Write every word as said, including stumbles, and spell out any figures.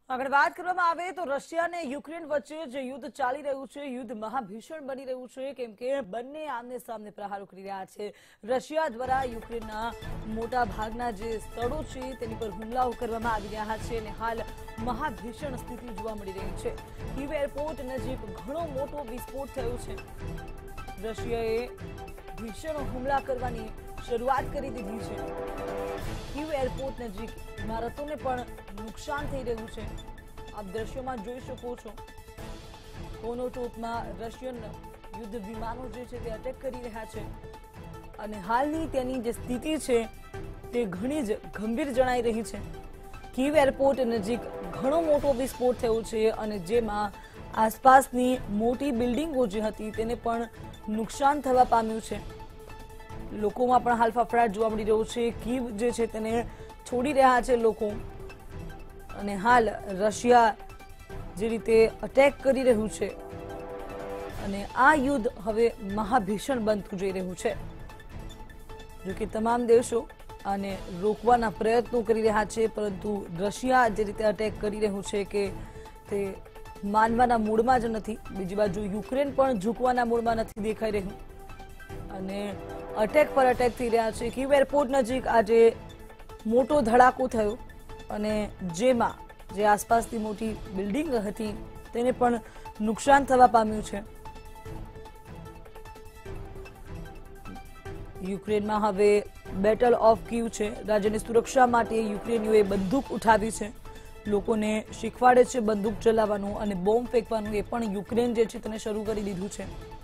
આગળ વાત કરવામાં આવે તો રશિયા અને યુક્રેન વચ્ચે જે યુદ્ધ ચાલી રહ્યું છે, યુદ્ધ મહાભીષણ બની રહ્યું છે, કેમ કે બંને આમને સામને પ્રહારો કરી રહ્યા છે। રશિયા દ્વારા યુક્રેનના મોટા ભાગના જે સ્થળો છે તેની પર હુમલાઓ કરવામાં આવી રહ્યા છે અને હાલ મહાભીષણ સ્થિતિ જોવા મળી રહી છે। કીવ એરપોર્ટ નજીક ઘણો મોટો વિસ્ફોટ થયો છે। રશિયાએ ભીષણ હુમલા કરવાની શરૂઆત કરી દીધી છે। કીવ એરપોર્ટ નજીક ઇમારતોને પણ નુકસાન થઈ રહ્યું છે। આપ દ્રશ્યોમાં જોઈ શકો છો, કોનોટોપમાં રશિયન યુદ્ધ વિમાનો જે છે તે અટેક કરી રહ્યા છે અને હાલની તેની જે સ્થિતિ છે તે ઘણી જ ગંભીર જણાઈ રહી છે। કીવ એરપોર્ટ નજીક ઘણો મોટો વિસ્ફોટ થયો છે અને જેમાં આસપાસની મોટી બિલ્ડિંગો જે હતી તેને પણ નુકસાન થવા પામ્યું છે। લોકોમાં પણ હાલ ફફડાટ જોવા મળી રહ્યો છે। કીવ જે છે તેને છોડી રહ્યા છે લોકો અને હાલ રશિયા જે રીતે અટેક કરી રહ્યું છે અને આ યુદ્ધ હવે મહાભીષણ બનતું જઈ રહ્યું છે। જો કે તમામ દેશો આને રોકવાના પ્રયત્નો કરી રહ્યા છે, પરંતુ રશિયા જે રીતે અટેક કરી રહ્યું છે કે તે માનવાના મૂડમાં જ નથી। બીજી બાજુ યુક્રેન પણ ઝૂકવાના મૂડમાં નથી દેખાઈ રહ્યું અને અટેક પર અટેક થઈ રહ્યા છે। કીવ એરપોર્ટ નજીક આજે મોટો ધડાકો થયો અને જેમાં જે આસપાસની મોટી બિલ્ડિંગ હતી તેને પણ નુકસાન થવા પામ્યું છે। યુક્રેનમાં હવે બેટલ ઓફ કીવ છે। રાજ્યની સુરક્ષા માટે યુક્રેનીઓએ બંદૂક ઉઠાવી છે, લોકોને શીખવાડે છે બંદૂક ચલાવવાનું અને બોમ્બ ફેંકવાનું, એ પણ યુક્રેન જે છે તેને શરૂ કરી દીધું છે।